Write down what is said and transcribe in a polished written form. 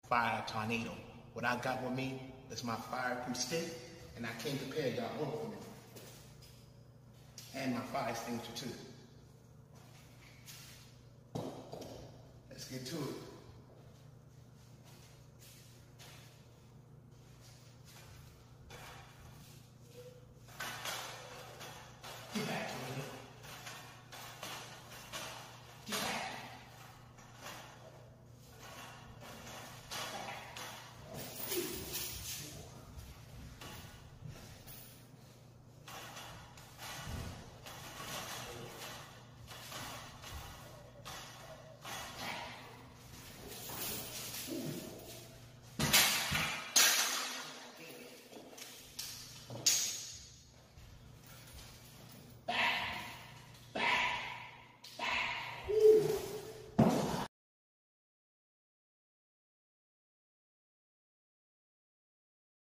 fire tornado. What I got with me is my fireproof stick, and I came prepared, y'all. Hold on for me. And my fire extinguisher too. Let's get to it.